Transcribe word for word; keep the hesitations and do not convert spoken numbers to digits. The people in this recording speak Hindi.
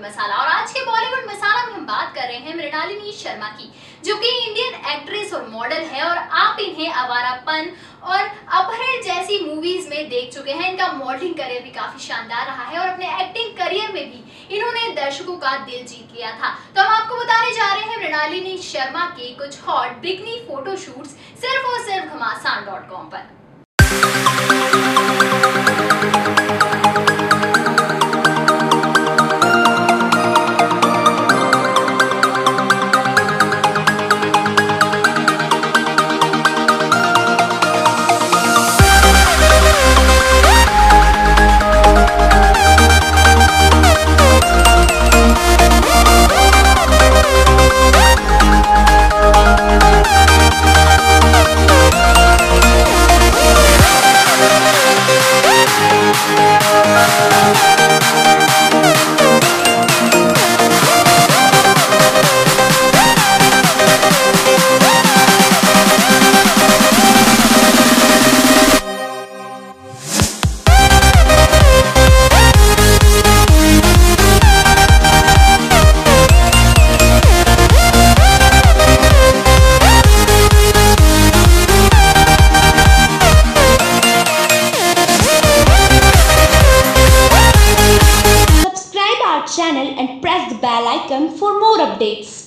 मसाला। और आज के बॉलीवुड मसाला में हम बात कर रहे हैं मृणालिनी शर्मा की, जो कि इंडियन एक्ट्रेस और मॉडल है और आप इन्हें अवारापन और अपहरण जैसी मूवीज में देख चुके हैं। इनका मॉडलिंग करियर भी काफी शानदार रहा है और अपने एक्टिंग करियर में भी इन्होंने दर्शकों का दिल जीत लिया था। तो हम आपको बताने जा रहे हैं मृणालिनी शर्मा के कुछ हॉट बिकनी फोटोशूट्स सिर्फ और सिर्फ घमासान डॉट कॉम पर। Channel and press the bell icon for more updates.